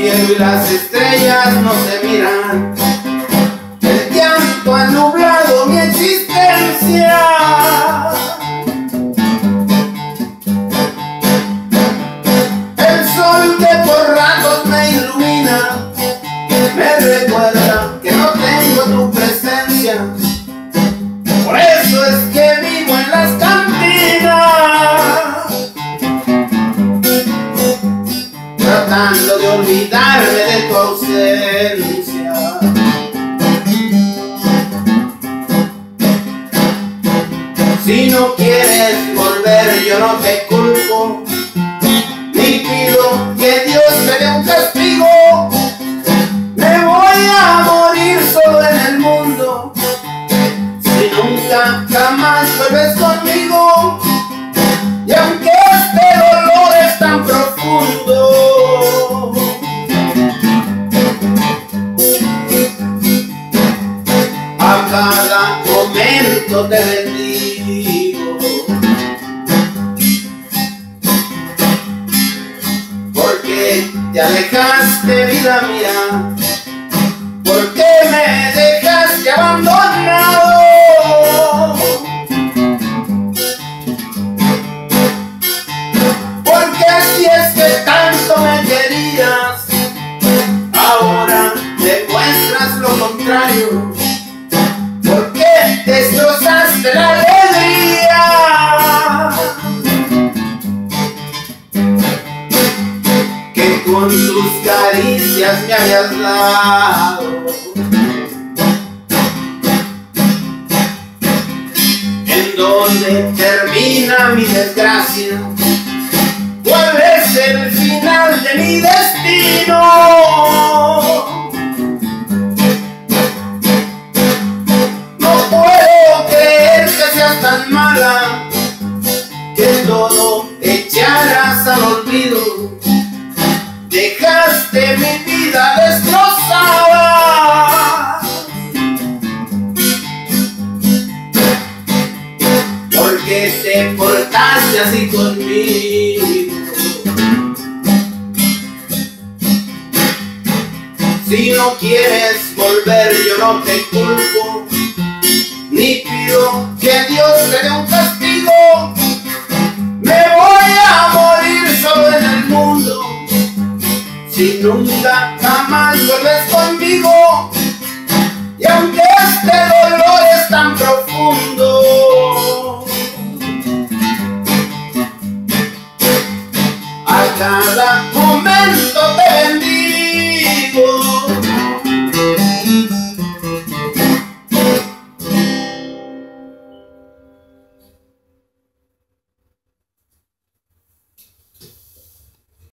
cielo y las estrellas no se miran. El llanto ha nublado mi existencia. El sol que por ratos me ilumina me recuerda que no tengo tu presencia. Por eso es que vivo en las cantinas, tratando de olvidarme de tu ausencia. Si no quieres volver, yo no te culpo, ni pido que Dios me dé un castigo. Me voy a morir solo en el mundo si nunca jamás vuelves conmigo. Y aunque este dolor es tan profundo, a cada momento te bendigo, porque te alejaste, vida mía, porque me dejaste abandonado. Porque si es que tanto me querías, ahora me muestras lo contrario. Porque destrozaste la alegría que con tus caricias me habías dado. ¿En dónde termina mi desgracia? ¿Cuál es el final de mi destino? No puedo creer que seas tan mala, que todo echaras al olvido. Dejaste mi vida destrozada, porque te portaste así conmigo. Si no quieres volver, yo no te culpo, ni pido que Dios te dé un castigo. Me voy a morir solo en el mundo si nunca jamás vuelves conmigo. Y aunque este dolor es tan profundo, a cada momento te